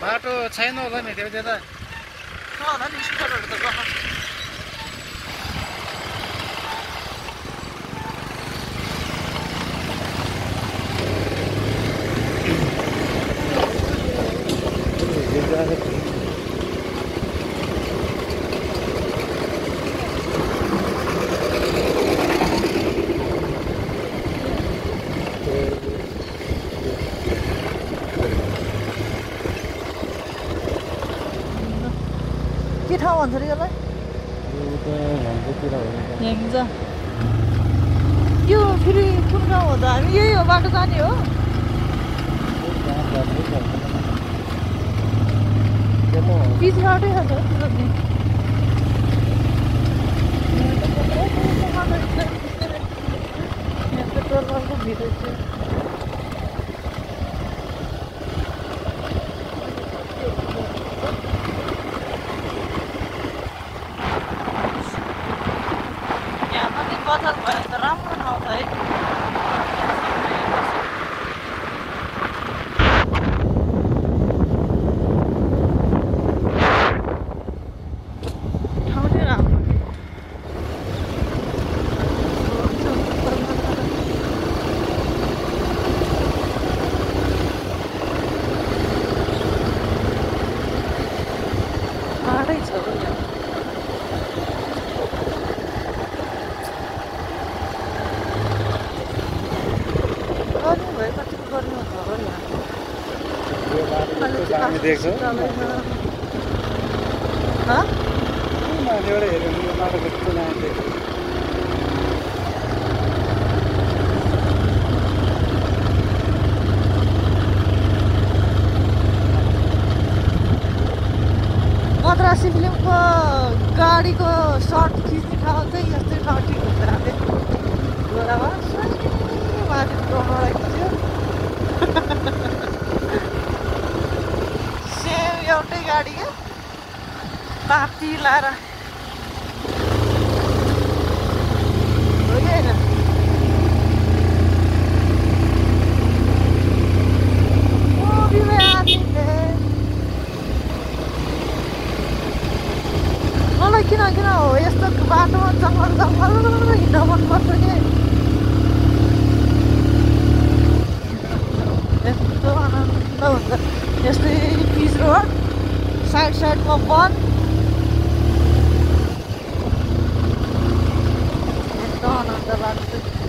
बाटो छैन होला नि त्यता होला नि स्कुटरहरू त गएको के ठाउँ भन्छ अरे यसलाई हेङ्जा यो फेरि कुन गाउँ हो त हामी यही हो बाटो जाने हो पिच बाटै छ त पेट्रोल पम्पको भित्र चाहिँ बजार भयो त राम्रो नआउँछ है ठाउँ चाहिँ राम्रो टाढै छ देख्छ मद्रासी फिल्मको गाडीको सर्ट खिच्ने ठाउँ चाहिँ यस्तै ठाउँ ठिक हुन्छ राति घोडामा माथि डोमालाई खिच्यो सेम एउटै गाडी क्या ताती लाएर हो कि होइन मलाई किन किन हो यस्तो बाटोमा जङ्गल जङ्गल हिँड्न मनपर्छ कि यस्तो आनन्द हुन्छ यस्तै पिच रोड साइडमा वन यस्तो आनन्द लाग्छ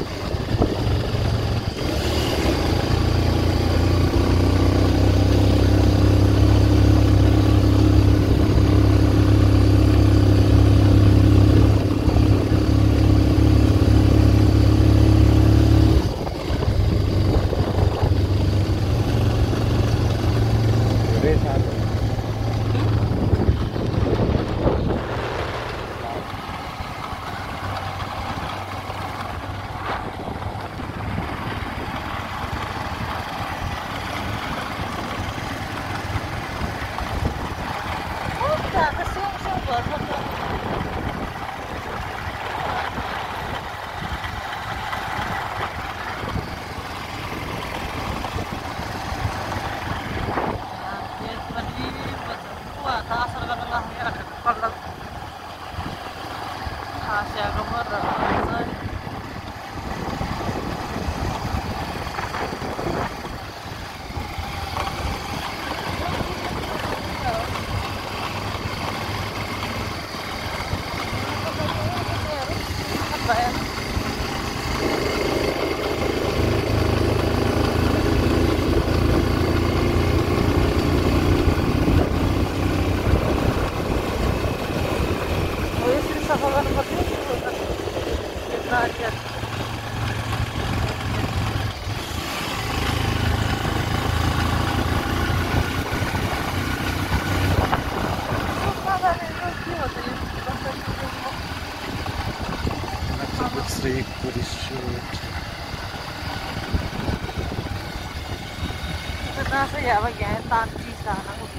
Nasa yaba gaya tanti sana ko.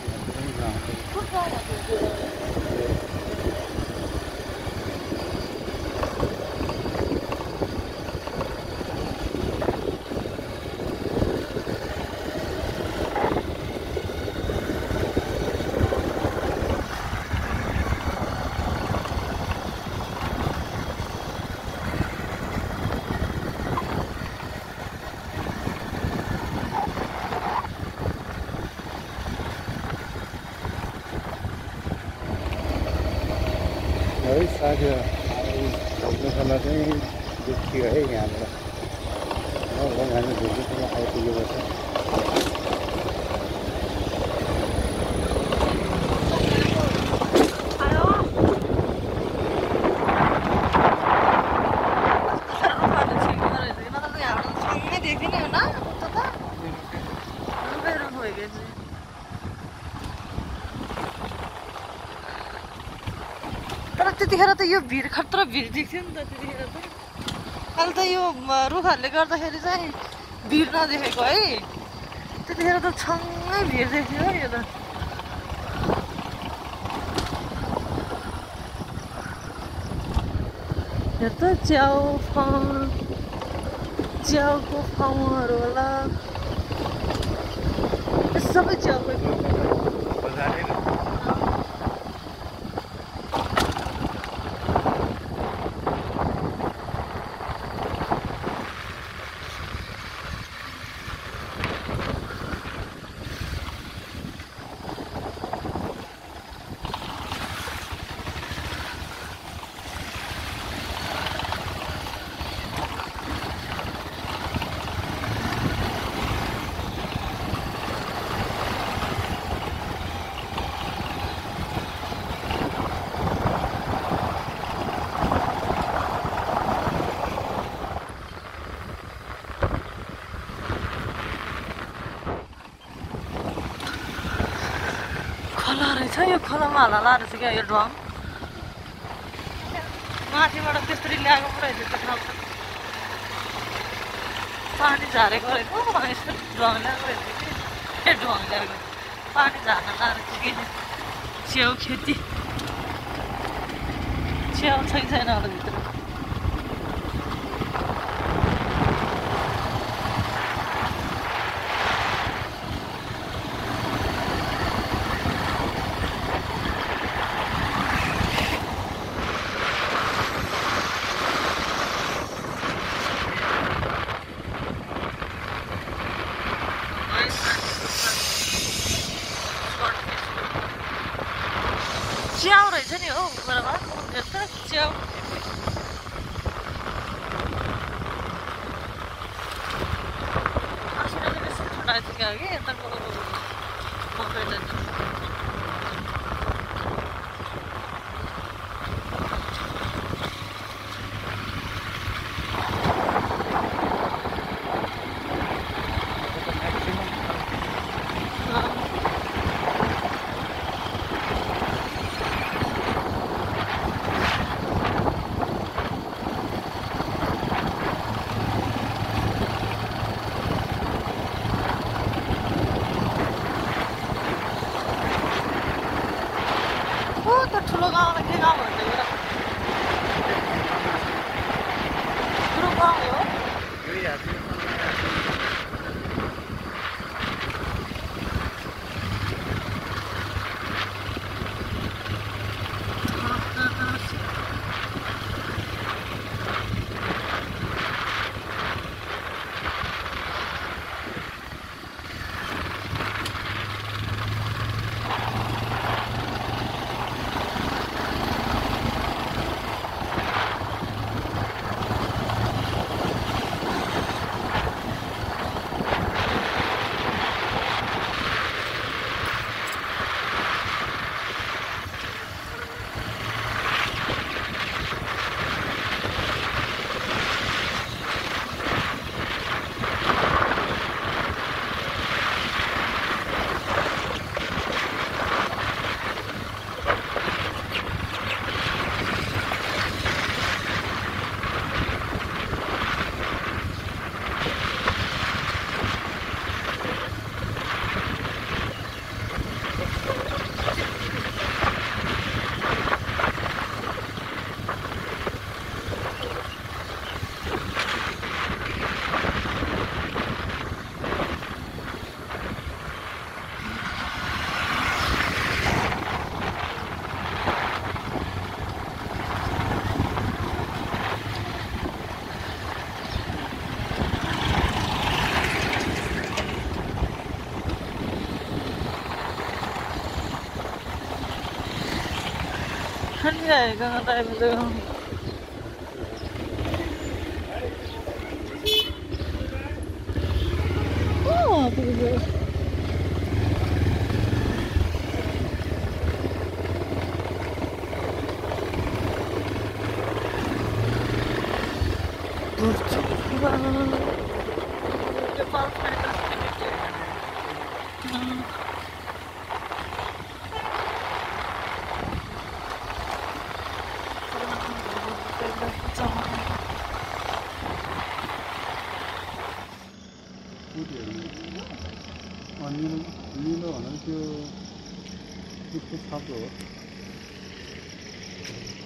आज खोल्नुसम्म चाहिँ दुखियो है यहाँबाट हामी झुल्नुसम्म आइपुगेको छ तर त्यतिखेर त यो भिड खतरा भिड देख्थ्यो नि त त्यतिखेर चाहिँ अहिले त यो रुखहरूले गर्दाखेरि चाहिँ भिड नदेखेको है त्यतिखेर त छङ्गै भिड देख्थ्यो है यो त यो त च्याउको फार्महरू होला सबै च्याउकै खोला रहेछ यो खोलामा हाल्ला रहेछ क्या यो ड्रम माथिबाट त्यसरी ल्याएको पो रहेछ त्यो ड्रम पानी झारेको रहेछ यसो ड्रम ल्याएको रहेछ कि ड्रम ल्याएको पानी झार्न लाएर कि च्याउ खेती च्याउ छ कि छैन होला भित्र च्याउ रहेछ नि हौ बराबर यस्तो च्याउ आसिना चाहिँ बेसी ठन्डा छ क्या कि यताको ठुलो गाउँमा के गाउँ भन्छ एउटा ठुलो गाउँ हो Iya, gak tahu betul. Oh, apa gitu? Depan mereka sedikit. 니는 안 하죠. 이렇게 사고.